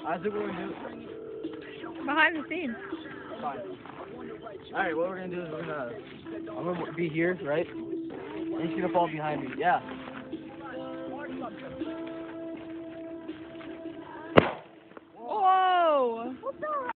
I think what we're gonna do. Behind the scenes. Fine. Alright, what we're gonna do is I'm gonna be here, right? And she's gonna fall behind me. Yeah.